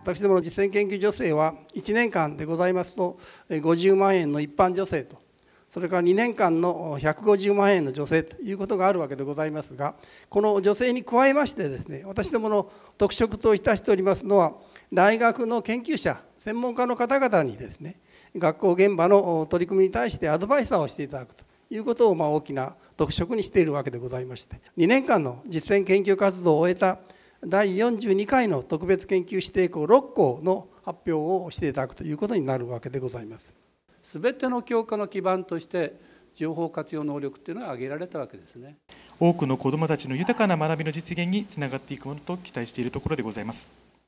私どもの実践研究助成は1年間でございますと50万円の一般助成と、それから2年間の150万円の助成ということがあるわけでございますが、この助成に加えましてですね、私どもの特色といたしておりますのは、大学の研究者、専門家の方々にですね、学校現場の取り組みに対してアドバイザーをしていただくということを大きな特色にしているわけでございまして、2年間の実践研究活動を終えた第42回の特別研究指定校6校の発表をしていただくということになるわけでございます。 すべての教科の基盤として情報活用能力というのが挙げられたわけですね。 多くの子どもたちの豊かな学びの実現につながっていくものと期待しているところでございます。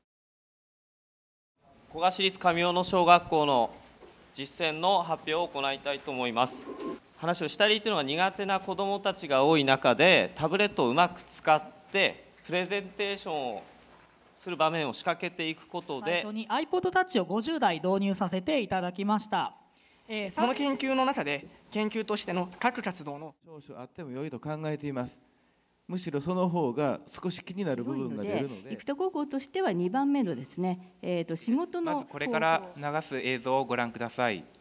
古賀市立上小野小学校の実践の発表を行いたいと思います。話をしたりというのが苦手な子どもたちが多い中で、タブレットをうまく使ってプレゼンテーションをする場面を仕掛けていくことで、 最初に iPod Touch を50台導入させていただきました。 その研究の中で研究としての各活動の少々あっても良いと考えています。むしろその方が少し気になる部分が出るので、 生田高校としては2番目のですね、仕事のまずこれから流す映像をご覧ください。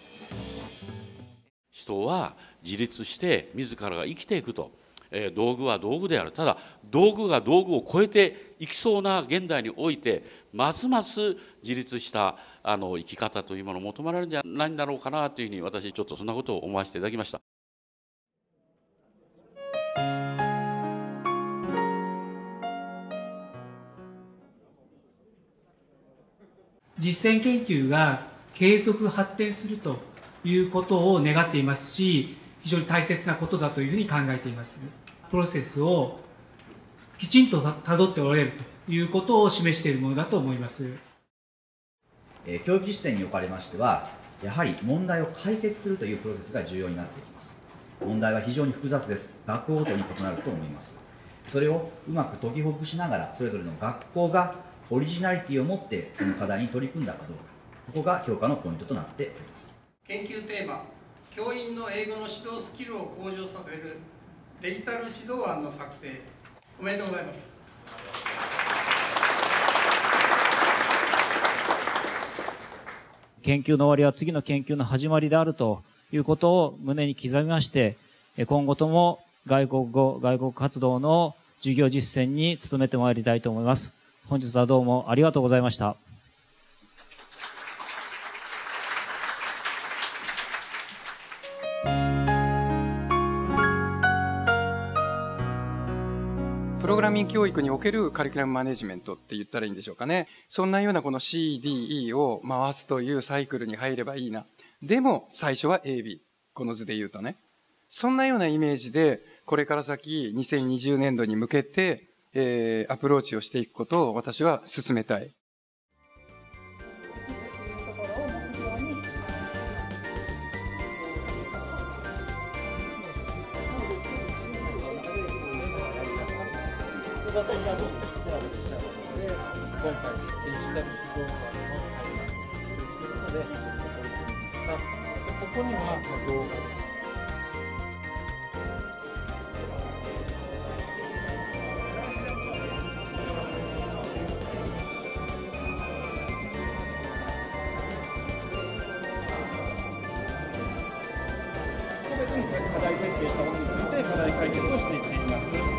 人は自立して自らが生きていくと、道具は道具である。ただ道具が道具を超えていきそうな現代において、ますます自立した生き方というものを求められるんじゃないんだろうかなというふうに、私ちょっとそんなことを思わせていただきました。 実践研究が継続発展するということを願っていますし、非常に大切なことだというふうに考えています。プロセスをきちんとたどっておられるということを示しているものだと思います。 教育実践におかれましては、やはり問題を解決するというプロセスが重要になってきます。問題は非常に複雑です。学校ごとに異なると思います。それをうまく解きほぐしながら、それぞれの学校がオリジナリティを持ってその課題に取り組んだかどうか、ここが評価のポイントとなっております。 研究テーマ、教員の英語の指導スキルを向上させるデジタル指導案の作成、おめでとうございます。 研究の終わりは次の研究の始まりであるということを胸に刻みまして、今後とも外国語、外国活動の授業実践に努めてまいりたいと思います。本日はどうもありがとうございました。 プログラミング教育におけるカリキュラムマネジメントって言ったらいいんでしょうかね。そんなようなこの CDE を回すというサイクルに入ればいいな。でも最初は AB。この図で言うとね。そんなようなイメージで、これから先2020年度に向けて、アプローチをしていくことを私は進めたい。 今回デジタル指導官のということで取り組みました。ここには動画です。個別に課題設定したものについて課題解決をしていっています。